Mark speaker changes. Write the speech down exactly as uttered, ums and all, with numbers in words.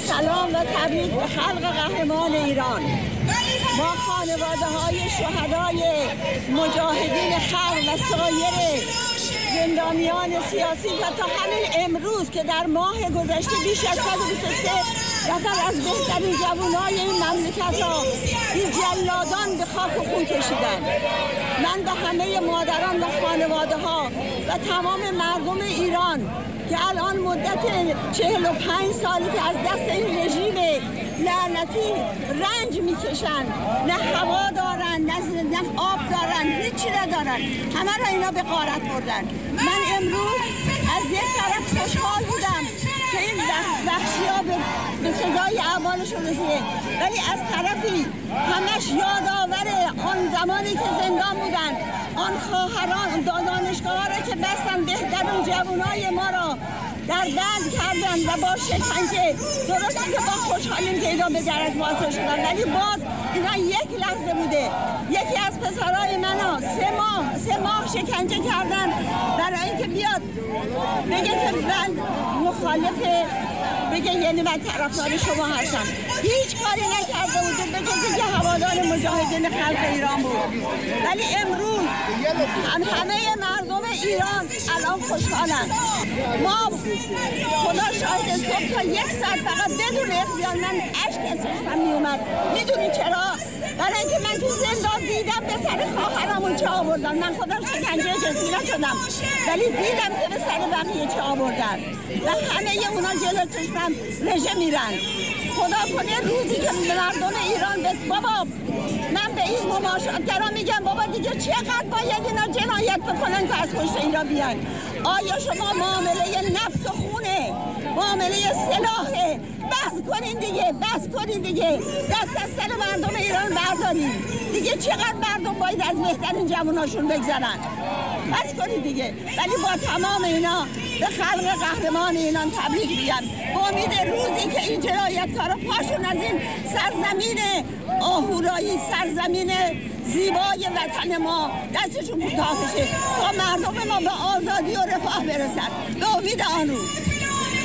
Speaker 1: سلام و تبریک به خلق قهرمان ایران. ما خانواده های شهدای مجاهدین خلق و سایر زندانیان سیاسی و تا همین امروز که در ماه گذشته بیش از صد و بیست و سه نفر از بهترین جوانای این مملکت را این جلادان به خاک و خون کشیدند. من به همه مادران و خانواده ها و تمام مردم ایران که الان مدت چهل و پنج سالی که از دست این رژیم لعنتی رنج میکشن، نه هوا دارن، نه, نه آب دارن، هیچی ندارن، همه را اینا به غارت بردن. من امروز از یک طرف خوشحال بودم که این وحشی ها به, به صدای اعمالشون رسیده، ولی از طرفی همش یادآور آن زمانی که زندان بودن، آن خواهران دانشگاه ها را که بستن بهترین جوانای ما را در بند کردن و با شکنجه. درسته که با خوشحالیم که اینا به درک واصل شدن، ولی باز اینا یک لحظه بوده. یکی از پسرای من ها سه ماه سه ماه شکنجه کردن برای اینکه بیاد بگه که من مخالف، بگه یعنی من طرفدار شما هستم. هیچ کاری نکرده بود بگه دیگه هوادار مجاهدین خلق ایران بود. ولی امروز هم همه مردم ایران الان خوشحالن. ما خدا شاهد صبح تا یک ساعت فقط بدون اختیار من اشک از چشمم میومد. میدونی چرا؟ برای اینکه من تو زندان دیدم به سر خواهرمون چه آوردن. من خودم شکنجه کسی نشدم، ولی دیدم که به سر بقیه چه آوردن و همه اونا جلو چشمم رژه میرن. خدا کنه روزی که مردم ایران بس بابا، من به این مماشاتگرا میگم بابا دیگه چقدر باید اینا جنایت بکنن که از پشت اینا بیان. آیا شما معامله نفت و خونه، معامله سلاحه؟ بس کنین دیگه، بس کنین دیگه، دست از سر مردم ایران بردارین دیگه. چقدر مردم باید از بهترین جواناشون بگذرن؟ بس کنین دیگه. ولی با تمام اینا به خلق قهرمان ایران تبریک میگم، با امید روزی که این جنایتکارا پاشون از این سرزمین آهورایی، سرزمین زیبای وطن ما دستشون کوتاه بشه، تا مردم ما به آزادی و رفاه برسن. به امید آن روز.